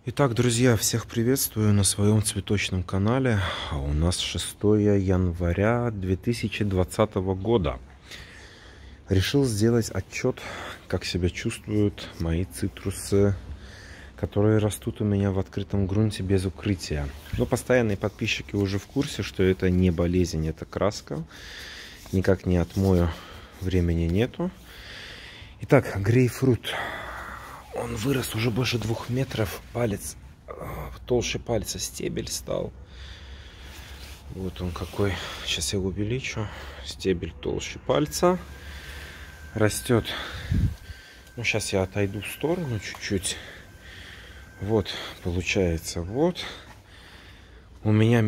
Итак, друзья, всех приветствую на своем цветочном канале. У нас 6 января 2020 года. Решил сделать отчет, как себя чувствуют мои цитрусы, которые растут у меня в открытом грунте без укрытия. Но постоянные подписчики уже в курсе, что это не болезнь, это краска. Никак не отмою, времени нету. Итак, грейпфрут. Он вырос уже больше 2 метров. Палец толще пальца, стебель стал. Вот он какой. Сейчас я его увеличу. Стебель толще пальца. Растет. Ну, сейчас я отойду в сторону чуть-чуть. Вот, получается, вот. У меня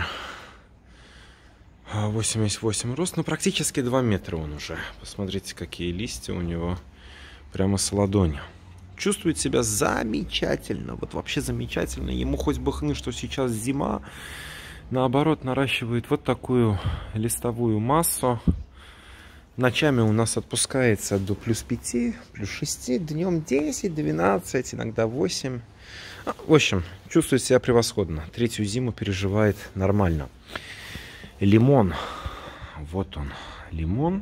1,88 м рост. Ну, практически 2 метра он уже. Посмотрите, какие листья у него. Прямо с ладонью. Чувствует себя замечательно, вот вообще замечательно. Ему хоть бы хны, что сейчас зима. Наоборот, наращивает вот такую листовую массу. Ночами у нас отпускается до +5, +6, днем 10, 12, иногда 8. В общем, чувствует себя превосходно. 3-ю зиму переживает нормально. Лимон. Вот он, лимон.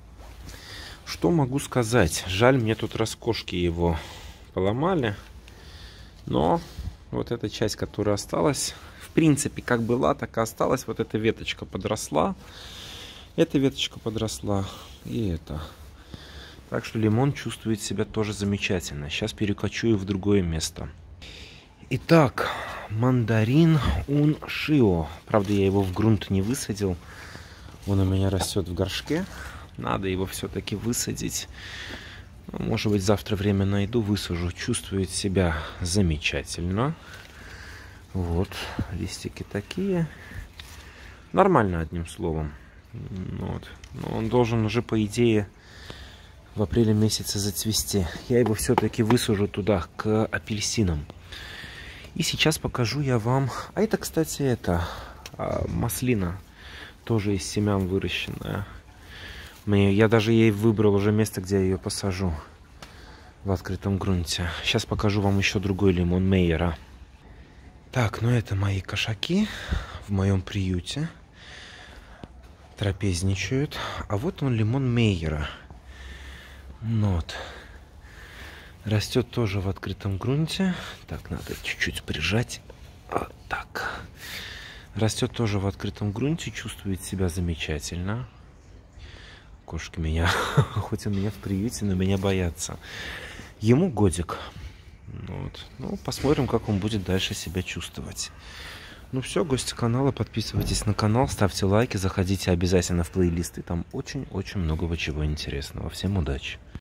Что могу сказать? Жаль, мне тут раскошки его поломали. Но вот эта часть, которая осталась, в принципе, как была, так и осталась. Вот эта веточка подросла. Эта веточка подросла. И это. Так что лимон чувствует себя тоже замечательно. Сейчас перекочую в другое место. Итак, мандарин уншио. Правда, я его в грунт не высадил. Он у меня растет в горшке. Надо его все-таки высадить. Может быть, завтра время найду, высажу. Чувствует себя замечательно. Вот, листики такие. Нормально, одним словом. Вот. Но он должен уже, по идее, в апреле месяце зацвести. Я его все-таки высажу туда, к апельсинам. И сейчас покажу я вам... А это, кстати, это маслина. Тоже из семян выращенная. Я даже ей выбрал уже место, где я ее посажу. В открытом грунте. Сейчас покажу вам еще другой лимон Мейера. Так, ну это мои кошаки в моем приюте. Трапезничают. А вот он, лимон Мейера. Вот. Растет тоже в открытом грунте. Так, надо чуть-чуть прижать. Вот так. Растет тоже в открытом грунте. Чувствует себя замечательно. Кошки меня, хоть он меня в приюте, но меня боятся. Ему годик. Вот. Ну, посмотрим, как он будет дальше себя чувствовать. Ну все, гости канала, подписывайтесь на канал, ставьте лайки, заходите обязательно в плейлисты. Там очень-очень много чего интересного. Всем удачи!